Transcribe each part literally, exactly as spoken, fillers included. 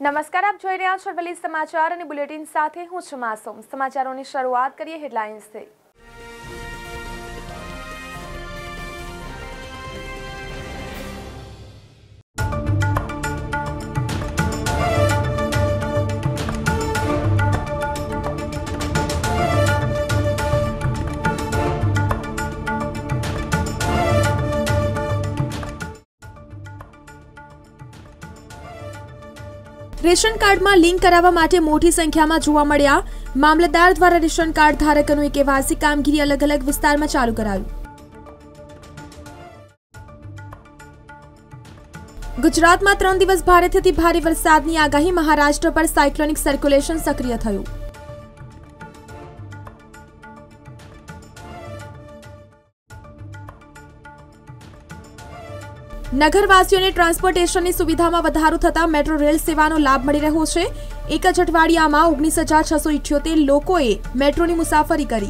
નમસ્કાર, આપ જોઈ રહ્યા છો અરવલ્લી સમાચાર અને બુલેટિન સાથે હું છું માસૂમ। સમાચારોની શરૂઆત કરીએ હેડલાઇન્સથી। રેશન કાર્ડમાં લિંક કરાવવા માટે મોટી સંખ્યામાં જોવા મળ્યા। મામલતદાર દ્વારા રેશન કાર્ડ ધારકોની કેવાયસી કામગીરી અલગ અલગ વિસ્તારમાં ચાલુ કરાયું। ગુજરાતમાં ત્રણ દિવસ ભારેથી ભારે વરસાદની આગાહી। મહારાષ્ટ્ર પર સાયક્લોનિક સર્ક્યુલેશન સક્રિય થયું। નગરવાસીઓને ટ્રાન્સપોર્ટેશનની સુવિધામાં વધારો થતા મેટ્રો રેલ સેવાનો લાભ મળી રહ્યો છે। એક જ અઠવાડિયામાં ઓગણીસ હજાર છસો ઇઠ્યોતેર લોકોએ મેટ્રોની મુસાફરી કરી।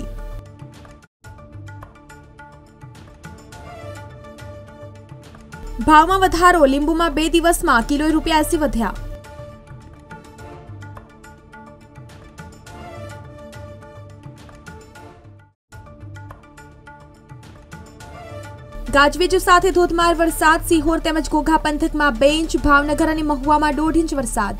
ભાવમાં વધારો। લીંબુમાં બે દિવસમાં કિલોએ રૂપિયા એસી વધ્યા। ગાજવીજ સાથે ધોધમાર વરસાદ। સિહોર તેમજ ઘોઘા પંથકમાં બે ઇંચ, ભાવનગર અને મહુવામાં દોઢ ઇંચ વરસાદ।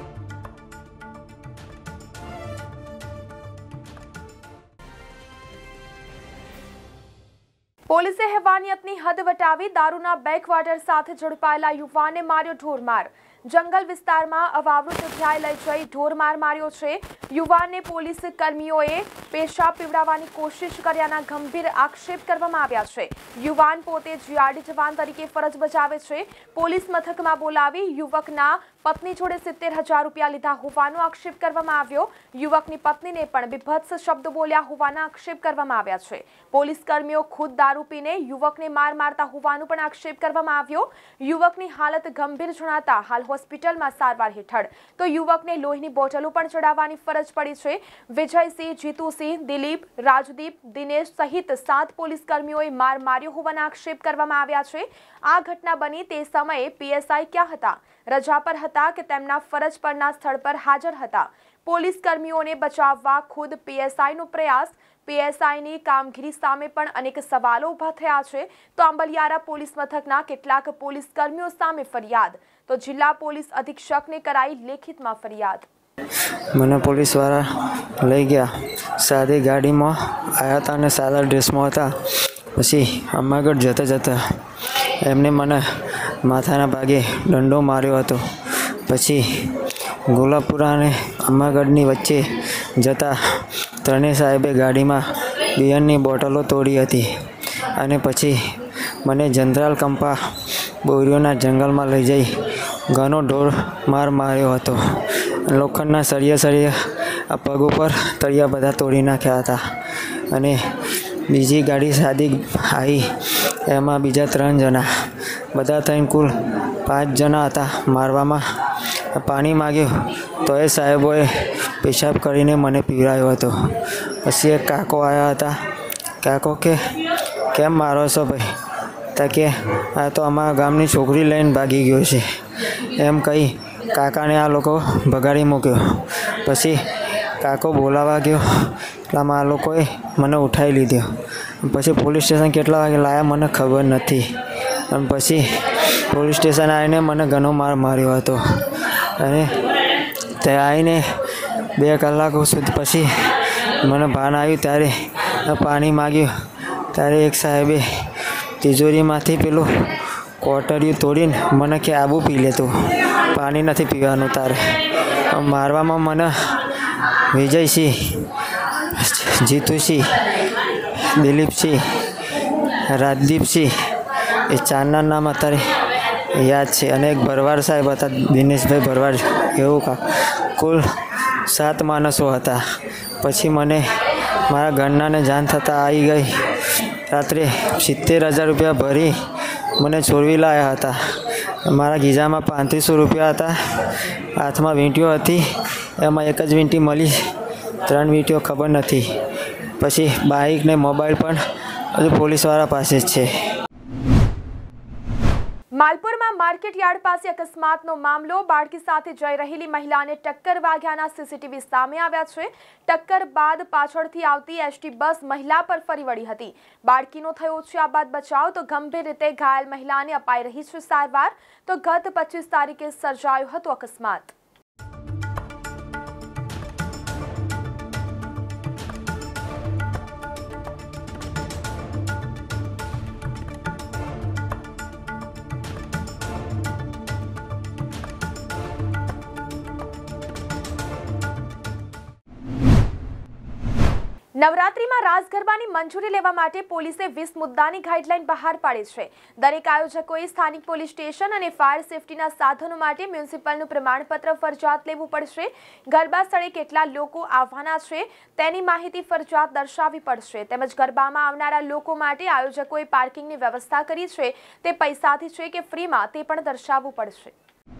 પોલીસે હેવાનિયતની હદ વટાવી દારૂના બેકવાટર સાથે ઝડપાયેલા યુવાનને માર્યો ઢોરમાર। જંગલ વિસ્તારમાં અવાવૃત જગ્યાએ લઈ જઈ ઢોરમાર માર્યો છે। યુવાનને પોલીસ કર્મીઓએ પેશાબ પીવડાવવાની કોશિશ કર્યાના ગંભીર આક્ષેપ કરવામાં આવ્યા છે। યુવાન પોતે જીઆરડી જવાન તરીકે ફરજ બજાવે છે। પોલીસ મથકમાં બોલાવી યુવકના પત્ની જોડે સિત્તેર હજાર રૂપિયા લીધા હોવાનો આક્ષેપ કરવામાં આવ્યો। યુવકની પત્નીને પણ બીભત્સ શબ્દો બોલ્યા હોવાના આક્ષેપ કરવામાં આવ્યા છે। પોલીસ કર્મીઓ ખુદ દારૂ પીને યુવકને માર મારતા હોવાનો પણ આક્ષેપ કરવામાં આવ્યો। યુવકની હાલત ગંભીર જણાતા હાલ હોસ્પિટલમાં સારવાર હેઠળ તો યુવકને લોહીની બોટલો પણ ચડાવવાની ફરજ પડી છે। વિજયસિંહ, જીતુસિંહ, દિલીપ, રાજદીપ, દિનેશ સહિત સાત પોલીસ કર્મીઓએ માર માર્યો હોવાના આક્ષેપ કરવામાં આવ્યા છે। આ ઘટના બની તે સમયે પીએસઆઈ ક્યાં હતા? રજા પર હતા કે તેમના ફરજ પરના સ્થળ પર હાજર હતા? પોલીસ કર્મીઓને બચાવવા ખુદ પીએસઆઈનો પ્રયાસ। પીએસઆઈની કામગીરી સામે પણ અનેક સવાલો ઊભા થયા છે। તો આંબલિયારા પોલીસ મથકના કેટલાક પોલીસ કર્મીઓ સામે ફરિયાદ, તો જિલ્લા પોલીસ અધિક્ષકને કરાઈ લેખિતમાં ફરિયાદ। મને પોલીસવાળા લઈ ગયા, સાદી ગાડીમાં આવ્યા હતા અને સાદા ડ્રેસમાં હતા। પછી અમાગઢ જતા જતા એમને મને માથાના ભાગે દંડો માર્યો હતો। પછી ગોલાપુરા અને અમાગઢની વચ્ચે જતા ત્રણેય સાહેબે ગાડીમાં બિયરની બોટલો તોડી હતી અને પછી મને જંત્રાલ કંપા બોરીઓના જંગલમાં લઈ જઈ ઘણો ઢોર માર માર્યો હતો। લોખંડના સળિયા સળિયા પગ ઉપર તળિયા બધા તોડી નાખ્યા હતા અને બીજી ગાડી સાદી આવી, એમાં બીજા ત્રણ જણા, બધા થઈને કુલ પાંચ જણા હતા। મારવામાં પાણી માગ્યું તો એ સાહેબોએ પેશાબ કરીને મને પીવડાવ્યો હતો। પછી એક કાકો આવ્યા હતા। કાકો કે કેમ મારો છો ભાઈ? તો કે આ તો અમારા ગામની છોકરી લઈને ભાગી ગયો છે એમ કહી કાકાને આ લોકો ભગાડી મૂક્યો। પછી કાકો બોલાવા ગયો એટલામાં આ લોકોએ મને ઉઠાવી લીધો। પછી પોલીસ સ્ટેશન કેટલા વાગે લાવ્યા મને ખબર નથી। અને પછી પોલીસ સ્ટેશન આવીને મને ઘણો માર માર્યો હતો અને ત્યાં આવીને બે કલાકો સુધી પછી મને ભાન આવ્યું ત્યારે પાણી માગ્યું ત્યારે એક સાહેબે તિજોરીમાંથી પેલું કોટરિયું તોડીને મને કે આબુ પી લેતું, પાણી નથી પીવાનું તારે। મારવામાં મને વિજયસિંહ, જીતુસિંહ, દિલીપસિંહ, રાજદીપસિંહ એ ચારના નામ અત્યારે યાદ છે અને એક ભરવાડ સાહેબ હતા, દિનેશભાઈ ભરવાડ, એવું કા કુલ સાત માણસો હતા। પછી મને મારા ઘરનાને જાણ થતાં આવી ગઈ। રાત્રે સિત્તેર હજાર રૂપિયા ભરી મને છોડવી લાવ્યા હતા। મારા ગીઝામાં પાંત્રીસો રૂપિયા હતા, હાથમાં વીંટીઓ હતી, એમાં એક જ વીંટી મળી, ત્રણ વીંટીઓ ખબર નથી। પછી બાઇક ને મોબાઈલ પણ હજુ પોલીસવાળા પાસે જ છે। માલપુરમાં માર્કેટ યાર્ડ પાસે અકસ્માતનો મામલો. બાળકી સાથે જઈ રહેલી મહિલાને ટક્કર વાગ્યાના સીસીટીવી સામે આવ્યા છે. ટક્કર બાદ પાછળથી આવતી એસટી બસ મહિલા પર ફરી વળી હતી. બાળકીનો થયો છે આ બાદ બચાવ, તો ગંભીર રીતે ઘાયલ મહિલાને અપાઈ રહી છે સારવાર. તો ગત પચીસ તારીખે સર્જાયો હતો અકસ્માત. નવરાત્રીમાં રાસ ગરબાની મંજૂરી લેવા માટે પોલીસે વીસ મુદ્દાની ગાઈડલાઈન બહાર પાડી છે. દરેક આયોજકોએ સ્થાનિક પોલીસ સ્ટેશન અને ફાયર સેફટીના સાધનો માટે મ્યુનિસિપલનું પ્રમાણપત્ર ફરજિયાત લેવું પડશે. ગરબા સ્થળે કેટલા લોકો આવવાના છે તેની માહિતી ફરજિયાત દર્શાવવી પડશે. તેમજ ગરબામાં આવનારા લોકો માટે આયોજકોએ પાર્કિંગની વ્યવસ્થા કરી છે તે પૈસાથી છે કે ફ્રીમાં તે પણ દર્શાવવું પડશે.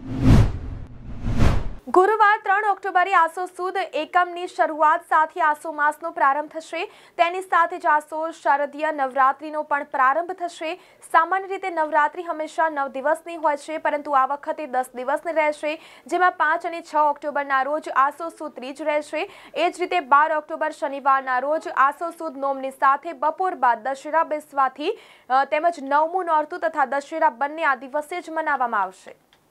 ગુરુવાર ત્રણ ઓક્ટોબરે આસો સુદ એકમની શરૂઆત સાથે આસો માસનો પ્રારંભ થશે. તેની સાથે જ આસો શારદીય નવરાત્રીનો પણ પ્રારંભ થશે. સામાન્ય રીતે નવરાત્રી હંમેશા નવ દિવસની હોય છે, પરંતુ આ વખતે દસ દિવસની રહેશે, જેમાં પાંચ અને છ ઓક્ટોબરના રોજ આસો સુદ ત્રીજ રહેશે. એ જ રીતે બાર ઓક્ટોબર શનિવારના રોજ આસો સુદ નોમની સાથે બપોર બાદ દશેરા બેસવાથી તેમજ નવમું નોરતું તથા દશેરા બંને આ દિવસે જ મનાવવામાં આવશે.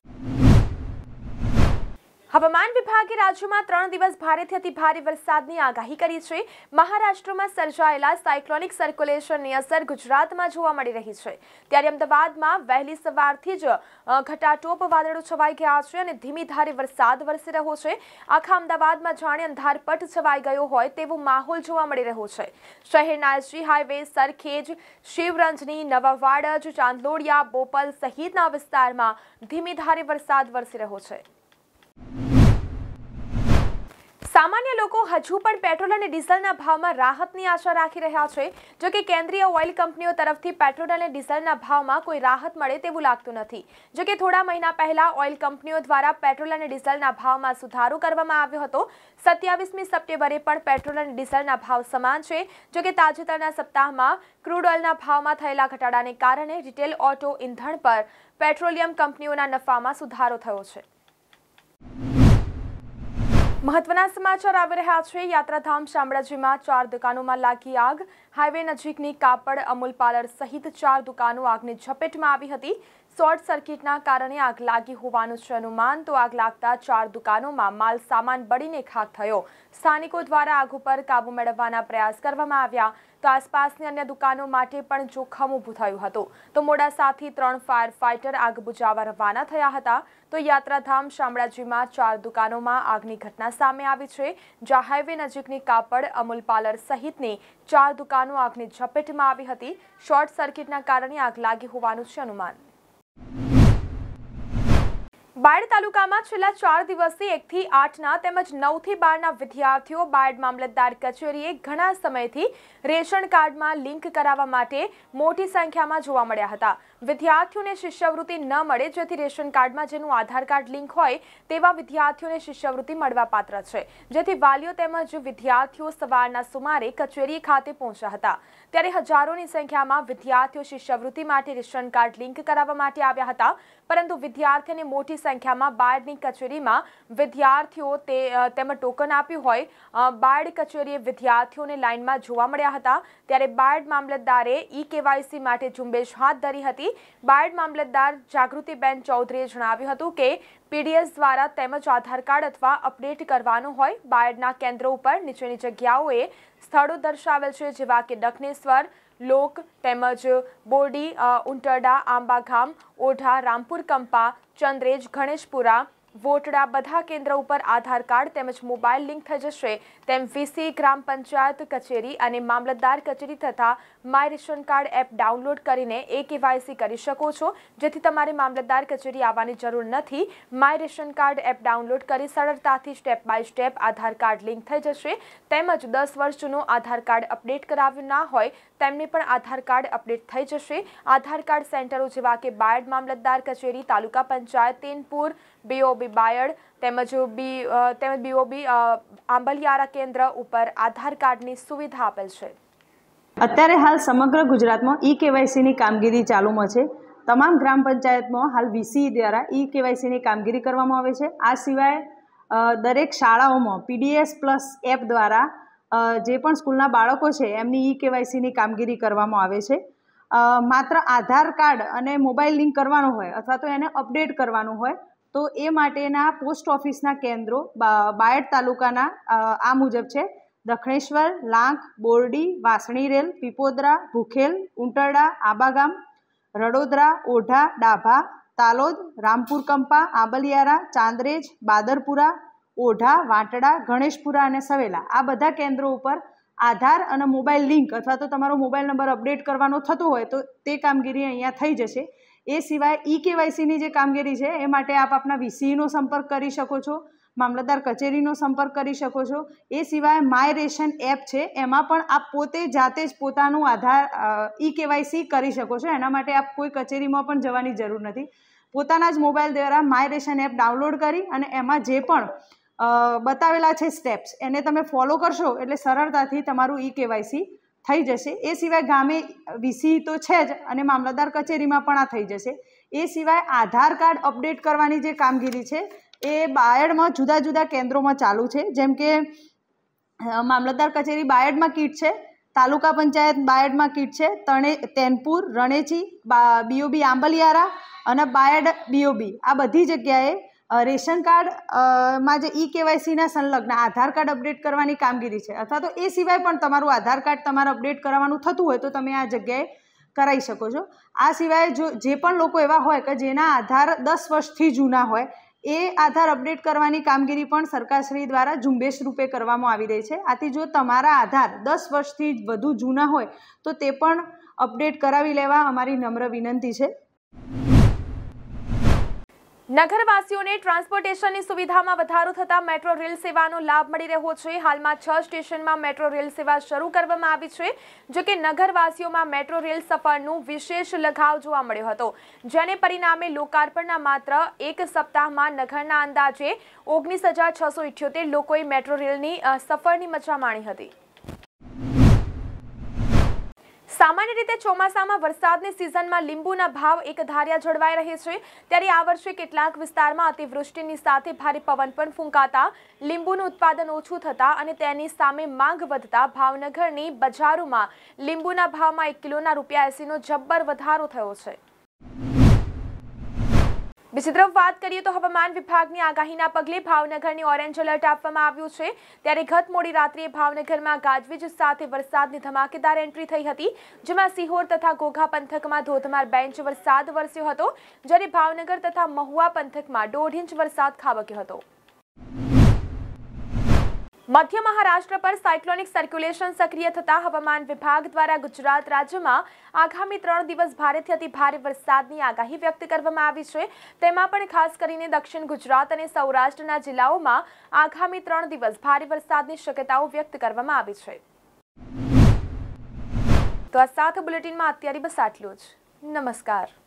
હવામાન વિભાગે રાજ્યમાં ત્રણ દિવસ ભારેથી અતિ ભારે વરસાદની આગાહી કરી છે. મહારાષ્ટ્રમાં સર્જાયેલા સાયક્લોનિક સર્ક્યુલેશનની અસર ગુજરાતમાં જોવા મળી રહી છે. ત્યારે અમદાવાદમાં વહેલી સવારથી જ ઘટાટોપ વાદળો છવાઈ ગયા છે અને ધીમી ધારે વરસાદ વરસી રહ્યો છે. આખા અમદાવાદમાં જાણે અંધારપટ છવાઈ ગયો હોય તેવો માહોલ જોવા મળી રહ્યો છે. શહેરના એસજી હાઈવે, સરખેજ, શિવરંજની, નવાવાડજ, ચાંદલોડિયા, બોપલ સહિતના વિસ્તારમાં ધીમી ધારે વરસાદ વરસી રહ્યો છે. સામાન્ય લોકો હજુ પણ પેટ્રોલ અને ડીઝલના ભાવમાં રાહતની આશા રાખી રહ્યા છે. જો કે કેન્દ્રીય ઓઇલ કંપનીઓ તરફથી પેટ્રોલ અને ડીઝલના ભાવમાં કોઈ રાહત મળે તેવું લાગતું નથી. જો કે થોડા મહિના પહેલા ઓઇલ કંપનીઓ દ્વારા પેટ્રોલ અને ડીઝલના ભાવમાં સુધારો કરવામાં આવ્યો હતો. સત્યાવીસમી સપ્ટેમ્બરે પણ પેટ્રોલ અને ડીઝલના ભાવ સમાન છે. જો કે તાજેતરના સપ્તાહમાં ક્રૂડ ઓઇલના ભાવમાં થયેલા ઘટાડાને કારણે રિટેલ ઓટો ઇંધણ પર પેટ્રોલિયમ કંપનીઓના નફામાં સુધારો થયો છે. મહત્વના સમાચાર આવી રહ્યા છે. યાત્રાધામ શામળાજીમાં ચાર દુકાનોમાં લાગી આગ. હાઈવે નજીકની કાપડ, અમૂલ પાર્લર સહિત ચાર દુકાનો આગની ઝપેટમાં આવી હતી. શોર્ટ સર્કિટના કારણે આગ લાગી હોવાનું છે અનુમાન. તો આગ લાગતા ચાર દુકાનોમાં માલ સામાન બળીને ખાખ થયો. સ્થાનિકો દ્વારા આગ ઉપર કાબુ મેળવવાના પ્રયાસ કરવામાં આવ્યા, તો આસપાસની અન્ય દુકાનો માટે પણ જોખમ ઊભું થયું હતું. તો મોડાસાથી ત્રણ ફાયર ફાઇટર આગ બુઝાવવા રવાના થયા હતા. તો યાત્રાધામ શામળાજીમાં ચાર દુકાનોમાં આગની ઘટના સામે આવી છે, જ્યાં હાઈવે નજીકની કાપડ, અમૂલ પાર્લર સહિતની ચાર દુકાનો આગની ઝપેટમાં આવી હતી. શોર્ટ સર્કિટના કારણે આગ લાગી હોવાનું છે અનુમાન. બાયડ તાલુકામાં છેલ્લા ચાર દિવસથી એકથી આઠના તેમજ નવથી બારના વિદ્યાર્થીઓ બાયડ મામલતદાર કચેરીએ ઘણા સમયથી રેશન કાર્ડમાં લિંક કરાવવા માટે મોટી સંખ્યામાં જોવા મળ્યા હતા. વિદ્યાર્થીઓને શિષ્યવૃત્તિ ન મળે, જેથી રેશન કાર્ડમાં જેનું આધાર કાર્ડ લિંક હોય તેવા વિદ્યાર્થીઓને શિષ્યવૃત્તિ મળવાપાત્ર છે. જેથી વાલીઓ તેમજ વિદ્યાર્થીઓ સવારના સુમારે કચેરી ખાતે પહોંચ્યા હતા. ત્યારે હજારોની સંખ્યામાં વિદ્યાર્થીઓ શિષ્યવૃત્તિ માટે રેશન કાર્ડ લિંક કરાવવા માટે આવ્યા હતા, પરંતુ વિદ્યાર્થીઓને મોટી સંખ્યામાં બાયડની કચેરીમાં વિદ્યાર્થીઓ તે તેમજ ટોકન આપ્યું હોય બાયડ કચેરીએ વિદ્યાર્થીઓને લાઇનમાં જોવા મળ્યા હતા. ત્યારે બાયડ મામલતદારે ઈ કેવાયસી માટે ઝુંબેશ હાથ ધરી હતી. બાયડ મામલતદાર જાગૃતિબેન ચૌધરીએ જણાવ્યું હતું કે પીડીએસ દ્વારા તેમજ આધાર કાર્ડ અથવા અપડેટ કરવાનું હોય. બાયડના કેન્દ્રો ઉપર નીચેની જગ્યાઓએ સ્થળો દર્શાવેલ છે, જેવા કે દક્ષિણેશ્વર, લોક તેમજ બોરડી, ઉંટરડા, આંબાગામ, ઓઢા, રામપુર કંપા, ચંદ્રેજ, ગણેશપુરા, વોટડા બધા કેન્દ્ર ઉપર આધાર કાર્ડ તેમજ મોબાઈલ લિંક થઈ જશે તેમ વીસી, ગ્રામ પંચાયત કચેરી અને મામલતદાર કચેરી તથા my ration card app download કરીને એ કેવાયસી કરી શકો છો, જેથી તમારે મામલતદાર કચેરી આવવાની જરૂર નથી. My ration card app download કરી સરળતાથી step by step Aadhaar card link થઈ જશે. તેમજ દસ વર્ષ જૂનું આધાર કાર્ડ અપડેટ કરાવ્યું ના હોય તેમને પણ આધાર કાર્ડ અપડેટ થઈ જશે. આધાર કાર્ડ સેન્ટરો જેવા કે બાયડ મામલતદાર કચેરી, તાલુકા પંચાયત તેનપુર, બીઓબી બાયડ તેમજ બી તેમજ બીઓબી આંબલિયારા કેન્દ્ર ઉપર આધાર કાર્ડની સુવિધા આપેલ છે. અત્યારે હાલ સમગ્ર ગુજરાતમાં ઈ કેવાયસીની કામગીરી ચાલુમાં છે. તમામ ગ્રામ પંચાયતમાં હાલ વીસી દ્વારા ઈ કેવાયસીની કામગીરી કરવામાં આવે છે। આ સિવાય દરેક શાળાઓમાં પીડીએસ પ્લસ એપ દ્વારા જે પણ સ્કૂલના બાળકો છે એમની ઈ કેવાયસીની કામગીરી કરવામાં આવે છે। માત્ર આધાર કાર્ડ અને મોબાઈલ લિંક કરવાનો હોય અથવા તો એને અપડેટ કરવાનું હોય તો એ માટેના પોસ્ટ ઓફિસના કેન્દ્રો બાયડ તાલુકાના આ મુજબ છે: દખણેશ્વર, લાંખ, બોરડી, વાસણી રેલ, પીપોદરા, ભૂખેલ, ઉંટરડા, આબાગામ, રડોદરા, ઓઢા, ડાભા, તાલોદ, રામપુર કંપા, આંબલિયારા, ચાંદરેજ, બાદરપુરા, ઓઢા, વાંટડા, ગણેશપુરા અને સવેલા આ બધા કેન્દ્રો ઉપર આધાર અને મોબાઈલ લિંક અથવા તો તમારો મોબાઈલ નંબર અપડેટ કરવાનો થતો હોય તો તે કામગીરી અહીંયા થઈ જશે। એ સિવાય ઈ કેવાયસીની જે કામગીરી છે એ માટે આપ આપના વીસીનો સંપર્ક કરી શકો છો, મામલતદાર કચેરીનો સંપર્ક કરી શકો છો। એ સિવાય માય રેશન એપ છે એમાં પણ આપ પોતે જાતે જ પોતાનું આધાર ઈ કેવાયસી કરી શકો છો। એના માટે આપ કોઈ કચેરીમાં પણ જવાની જરૂર નથી, પોતાના જ મોબાઈલ દ્વારા માય રેશન એપ ડાઉનલોડ કરી અને એમાં જે પણ બતાવેલા છે સ્ટેપ્સ એને તમે ફોલો કરશો એટલે સરળતાથી તમારું ઈ કેવાયસી થઈ જશે। એ સિવાય ગામે વીસી તો છે જ અને મામલતદાર કચેરીમાં પણ આ થઈ જશે। એ સિવાય આધાર કાર્ડ અપડેટ કરવાની જે કામગીરી છે એ બાયડમાં જુદા જુદા કેન્દ્રોમાં ચાલુ છે, જેમ કે મામલતદાર કચેરી બાયડમાં કીટ છે, તાલુકા પંચાયત બાયડમાં કીટ છે, તણે તેનપુર, રણેચી, બીઓબી આંબલિયારા અને બાયડ બીઓબી આ બધી જગ્યાએ રેશન કાર્ડ માં જે ઈ કેવાયસીના સંલગ્ન આધાર કાર્ડ અપડેટ કરવાની કામગીરી છે, અથવા તો એ સિવાય પણ તમારું આધાર કાર્ડ તમારે અપડેટ કરવાનું થતું હોય તો તમે આ જગ્યાએ કરાવી શકો છો। આ સિવાય જો જે પણ લોકો એવા હોય કે જેના આધાર દસ વર્ષથી જૂના હોય એ આધાર અપડેટ કરવાની કામગીરી પણ સરકારશ્રી દ્વારા ઝુંબેશ રૂપે કરવામાં આવી રહી છે। આથી જો તમારા આધાર દસ વર્ષથી વધુ જૂના હોય તો તે પણ અપડેટ કરાવી લેવા અમારી નમ્ર વિનંતી છે। નગરવાસીઓને ટ્રાન્સપોર્ટેશનની સુવિધામાં વધારો થતા મેટ્રો રેલ સેવાનો લાભ મળી રહ્યો છે। હાલમાં છ સ્ટેશનમાં મેટ્રો રેલ સેવા શરૂ કરવામાં આવી છે, જો કે નગરવાસીઓમાં મેટ્રો રેલ સફરનું વિશેષ લગાવ જોવા મળ્યો હતો, જેને પરિણામે લોકાર્પણના માત્ર એક સપ્તાહમાં નગરના અંદાજે ઓગણીસ હજાર છસો ઇઠ્યોતેર લોકોએ મેટ્રો રેલની સફરની મજા માણી હતી। સામાન્ય રીતે ચોમાસામાં વરસાદની સિઝનમાં લીંબુના ભાવ એકધાર્યા જળવાઈ રહે છે, ત્યારે આ વર્ષે કેટલાક વિસ્તારમાં અતિવૃષ્ટિની સાથે ભારે પવન પણ ફૂંકાતા લીંબુનું ઉત્પાદન ઓછું થતાં અને તેની સામે માંગ વધતા ભાવનગરની બજારોમાં લીંબુના ભાવમાં એક કિલોના રૂપિયા એસીનો જબ્બર વધારો થયો છે। બીજી તરફ વાત કરીએ તો હવામાન વિભાગની આગાહીના પગલે ભાવનગરની ઓરેન્જ એલર્ટ આપવામાં આવ્યું છે, ત્યારે ગત મોડી રાત્રે ભાવનગરમાં ગાજવીજ સાથે વરસાદની ધમાકેદાર એન્ટ્રી થઈ હતી, જેમાં સિહોર તથા ઘોઘા પંથકમાં ધોધમાર બે ઇંચ વરસાદ વરસ્યો હતો, જ્યારે ભાવનગર તથા મહુવા પંથકમાં દોઢ ઇંચ વરસાદ ખાબક્યો હતો। મધ્ય મહારાષ્ટ્ર પર સાયક્લોનિક સર્ક્યુલેશન સક્રિય થતા હવામાન વિભાગ દ્વારા ગુજરાત રાજ્યમાં આગામી ત્રણ દિવસ ભારેથી અતિ ભારે વરસાદની આગાહી વ્યક્ત કરવામાં આવી છે। તેમાં પણ ખાસ કરીને દક્ષિણ ગુજરાત અને સૌરાષ્ટ્રના જિલ્લાઓમાં આગામી ત્રણ દિવસ ભારે વરસાદની શક્યતાઓ વ્યક્ત કરવામાં આવી છે। તો આ સાથે બુલેટિનમાં અત્યારે બસ આટલું જ। નમસ્કાર।